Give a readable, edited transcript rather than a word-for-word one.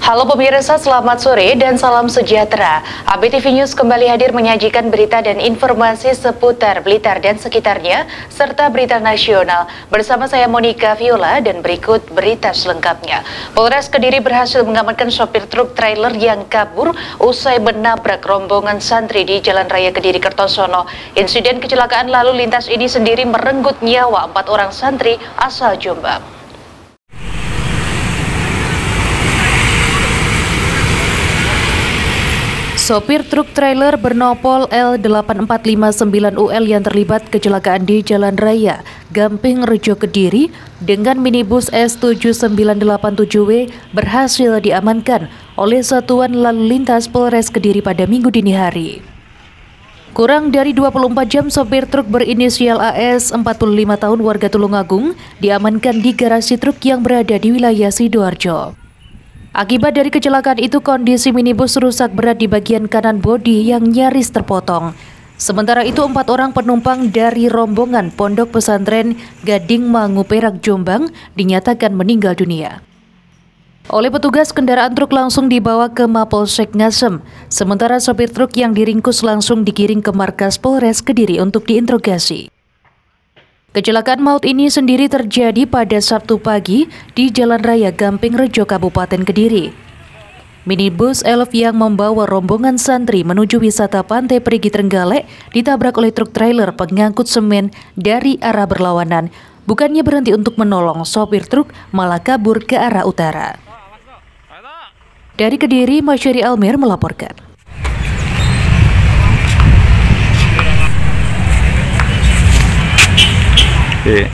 Halo pemirsa, selamat sore dan salam sejahtera. ABTV News kembali hadir menyajikan berita dan informasi seputar Blitar dan sekitarnya, serta berita nasional. Bersama saya Monica Viola dan berikut berita selengkapnya. Polres Kediri berhasil mengamankan sopir truk trailer yang kabur usai menabrak rombongan santri di Jalan Raya Kediri Kertosono. Insiden kecelakaan lalu lintas ini sendiri merenggut nyawa 4 orang santri asal Jombang. Sopir truk trailer bernopol L8459UL yang terlibat kecelakaan di Jalan Raya Gamping Rejo Kediri dengan minibus S7987W berhasil diamankan oleh Satuan Lalu Lintas Polres Kediri pada Minggu dini hari. Kurang dari 24 jam, sopir truk berinisial AS 45 tahun warga Tulungagung diamankan di garasi truk yang berada di wilayah Sidoarjo. Akibat dari kecelakaan itu, kondisi minibus rusak berat di bagian kanan bodi yang nyaris terpotong. Sementara itu, 4 orang penumpang dari rombongan Pondok Pesantren Gading Mangu Perak Jombang dinyatakan meninggal dunia. Oleh petugas, kendaraan truk langsung dibawa ke Mapolsek Ngasem, sementara sopir truk yang diringkus langsung digiring ke markas Polres Kediri untuk diinterogasi. Kecelakaan maut ini sendiri terjadi pada Sabtu pagi di Jalan Raya Gamping Rejo, Kabupaten Kediri. Minibus Elf yang membawa rombongan santri menuju wisata Pantai Perigi Trenggalek ditabrak oleh truk trailer pengangkut semen dari arah berlawanan. Bukannya berhenti untuk menolong, sopir truk malah kabur ke arah utara. Dari Kediri, Masyari Almer melaporkan. Oke.